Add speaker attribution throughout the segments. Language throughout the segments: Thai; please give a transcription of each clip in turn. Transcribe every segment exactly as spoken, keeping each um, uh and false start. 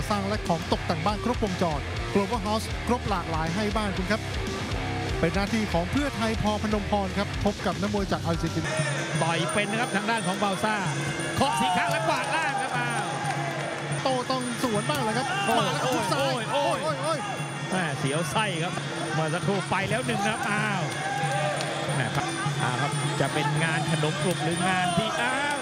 Speaker 1: สร้างและของตกแต่งบ้านครบวงจร Global House ครบหลากหลายให้บ้านคุณครับเป็นหน้าที่ของเพื่อไทยพอพนมพรครับพบกับนักมวยจากอาร์เจนตินา
Speaker 2: ต่อยเป็นนะครับทางด้านของเบาซ่าเคาะสีข้างและกวาดล่างครับอ้าว
Speaker 1: โตต้องสวนบ้างเลยครับมาแล้วทุกซ้ายโอ้ยโอ้ยโอ้ย
Speaker 2: แม่เสียวไส้ครับเมื่อสักครู่ไปแล้วหนึ่งครับอ้าวแม่ครับอ้าวครับจะเป็นงานขนมกรุบหรืองานที่อ้าว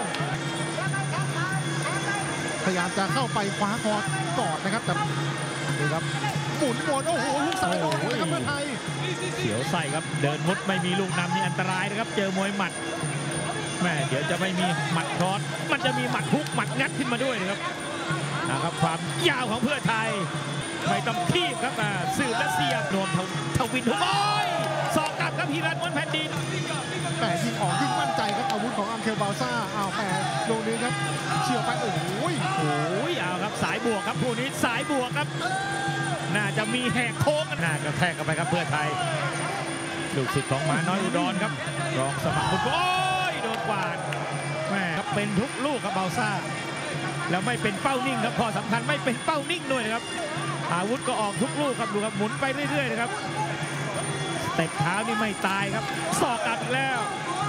Speaker 1: พยายามจะเข้าไปคว้าคอกอดนะครับแต่ดูครับหมุนวนโอ้โหลูกซ้ายโอ้โหครับเพื่อไทย
Speaker 2: เสียวไส้ครับเดินมุดไม่มีลูกนำนี่อันตรายนะครับเจอมวยหมัดแม่เดี๋ยวจะไม่มีหมัดครอสมันจะมีหมัดฮุกหมัดงัดขึ้นมาด้วยนะครับนะครับความยาวของเพื่อไทยไม่ต้องคีบครับสืบและเสียบโดนทวินทุกโอ้ยสอกกลับครับพีรัตน์ม้วนแผ่นดิน
Speaker 1: แหมยิงออกยิ่งมั่นใจครับอาวุธของอังเคลบาซ่าอ้าวแหมโดนนี้ครับเฉียวไปโอ้โห
Speaker 2: โอ้ยเอาครับสายบวกครับผู้นี้สายบวกครับน่าจะมีแหกโค้งน่ากระแทกกันไปครับเพื่อไทยลูกศิษย์ของหมาน้อยอุดรครับรองสมัครบุญโอ้ยโดนกวาดแม่ครับเป็นทุกลูกครับเบาซ่าแล้วไม่เป็นเป้านิ่งครับข้อสำคัญไม่เป็นเป้านิ่งด้วยนะครับอาวุธก็ออกทุกลูกครับดูครับหมุนไปเรื่อยๆนะครับเตะเท้านี่ไม่ตายครับศอกกลับอีกแล้ว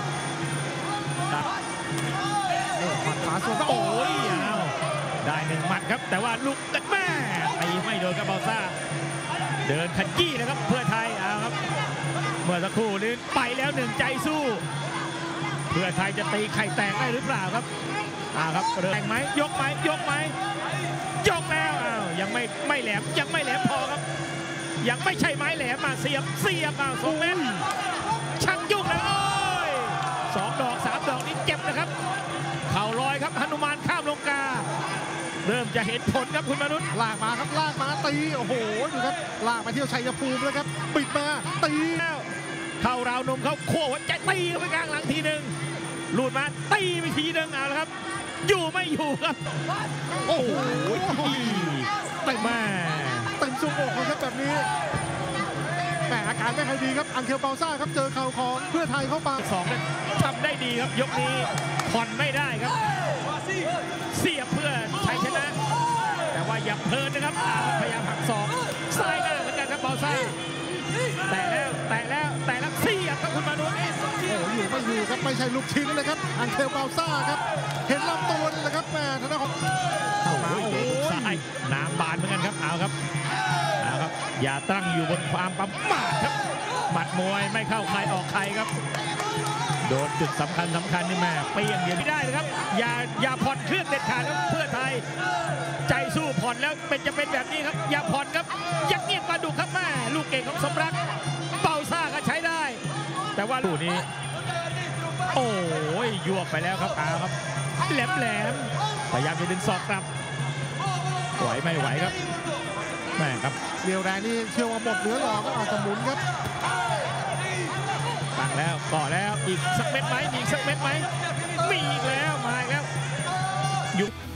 Speaker 1: หมัดขวาส่วน
Speaker 2: โอ้ยเอาได้หนึ่งหมัดครับแต่ว่าลูกแม่ตีไม่โดนกับเบาซ่าเดินขยี้นะครับเพื่อไทยเอาครับเมื่อสักครู่นี้ไปแล้วหนึ่งใจสู้เพื่อไทยจะตีไข่แตกได้หรือเปล่าครับอ่าครับแรงไหมยกไหมยกไหมยกแล้วอ้าวยังไม่ไม่แหลมยังไม่แหลมพอครับยังไม่ใช่ไม้แหลมมาเสียบเสียบอ้าวสองเม็ดชักยุ่งแล้วโอ้ยสองดอกสามดอกนี้เจ็บนะครับเข่าลอยครับหนุมานข้ามลงกาเริ่มจะเห็นผลครับคุณมนุษย์
Speaker 1: ลากมาครับลากมาตีโอ้โหดูครับลากมาเที่ยวชัยภูมิแล้วครับปิดมาตี
Speaker 2: แล้วเข้าราวนมเขาโค้หัวใจตีเข้าไปกลางหลังทีหนึ่งหลุดมาตีไปทีหนึ่งเอาละครับอยู่ไม่อยู่ครับโอ้โหเต็มมา
Speaker 1: เต็มซุ้มอกเลยครับแบบนี้แต่อาการไม่ค่อยดีครับอังเคลบาซ่าครับเจอเข่าของเพื่อไทยเข้ามา
Speaker 2: สองทำได้ดีครับยกนี้ผ่อนไม่ได้ครับเสียบเพื่อชัยชนะแต่ว่าอย่าเพลินนะครับพยายามหักศอกซ้ายหน้าเหมือนกันครับบาซ่าแต่แล้วแต่แล้วแต่แล้วเสียบครับคุณมนุษย์
Speaker 1: โอ้อยู่ไม่อยู่ครับไม่ใช่ลูกชิ้นเลยครับอังเคลบาซ่าครับเห็นลำตัวนี่แหละครับแม่ทางด้านของ
Speaker 2: เข้ามาโอ้ยน้ำบานเหมือนกันครับเอาครับเอาครับอย่าตั้งอยู่บนความประมาทครับหมัดมวยไม่เข้าใครออกใครครับโดนจุดสำคัญสำคัญนี่แม่เปี้ยงเดียวไม่ได้เลยครับอย่าอย่าผ่อนเครื่องเด็ดขาดครับเพื่อไทยใจสู้ผ่อนแล้วเป็นจะเป็นแบบนี้ครับอย่าผ่อนครับยักเงียบปลาดุกครับแม่ลูกเก่งของสมรักเป่าซ่าก็ใช้ได้แต่ว่าลูกนี้โอ้ยยวบไปแล้วครับอาครับแหลมแหลมพยายามจะดึงศอกกลับไหวไม่ไหวครับแม่ครับ
Speaker 1: เรียวแรงนี่เชื่อว่าหมดเหลือหรอก็อาจจะหมุนครับ
Speaker 2: ตั้งแล้วก่อแล้วอีกสักเม็ดไหมมีอีกสักเม็ดไหมมีอีกแล้วมาอีกแล้วยุบ